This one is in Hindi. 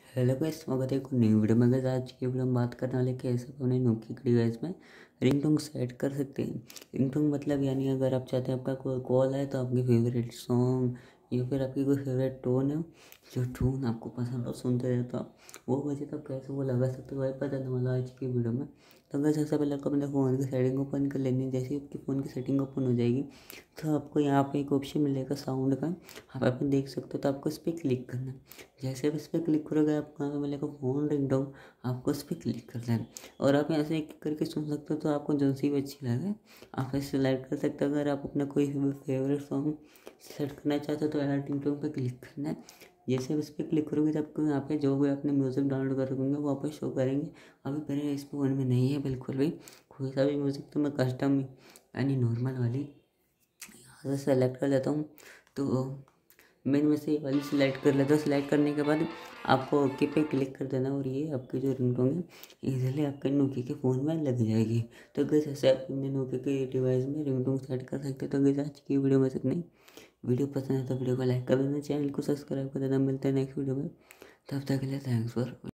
हेलो गाइस, स्वागत है एक न्यू वीडियो में। गाइस आज की वीडियो में बात करने वाले कैसे अपने नोकिया के डिवाइस में रिंगटोन सेट कर सकते हैं। रिंगटोन मतलब यानी अगर आप चाहते हैं आपका कोई कॉल है तो आपकी फेवरेट सॉन्ग या फिर आपकी कोई फेवरेट टोन है, जो टोन आपको पसंद हो सुनते रहे तो आप वो बजे तब कैसे वो लगा सकते हो, वही पता चलने वाला आज की वीडियो में। तो अगर सबसे पहले आपको अपने फ़ोन की सेटिंग ओपन कर लेनी है। जैसे ही आपकी फ़ोन की सेटिंग ओपन हो जाएगी तो आपको यहाँ पे एक ऑप्शन मिलेगा साउंड का, आप यहाँ पे देख सकते हो। तो आपको इस पर क्लिक करना है। जैसे आप इस पर क्लिक करोगे आपको यहाँ पे मिलेगा फ़ोन रिंगटोन, आपको इस पर क्लिक कर देना और आप यहाँ से एक करके सुन सकते हो। तो आपको जो सी भी अच्छी लगे आप इसे सिलेक्ट कर सकते हो। अगर आप अपना कोई फेवरेट सॉन्ग सेट करना चाहते हो तो ऐड रिंगटोन पर क्लिक करना है। जैसे आप इस पर क्लिक करोगे तो आपको यहाँ पे जो भी आपने म्यूज़िक डाउनलोड कर रखेंगे वो आप शो करेंगे। अभी मेरे इस फ़ोन में नहीं है बिल्कुल भी कोई सा भी म्यूज़िक, तो मैं कस्टम यानी नॉर्मल वाली यहाँ से सेलेक्ट कर लेता हूँ। तो मैं इनमें से ये वाली सिलेक्ट कर लेता हूँ। सिलेक्ट करने के बाद आपको ओके पे क्लिक कर देना और ये आपकी जो रिंगटोन है इजीली आपके नोकिया के फ़ोन में लग जाएगी। तो गाइस ऐसे आप अपने नोकिया के डिवाइस में रिंगटोन सेट कर सकते हो। तो गाइस आज की वीडियो में सिर्फ नहीं, वीडियो पसंद है तो वीडियो को लाइक कर देना, चैनल को सब्सक्राइब कर देना। मिलते हैं नेक्स्ट वीडियो में, तब तक के लिए थैंक्स फॉर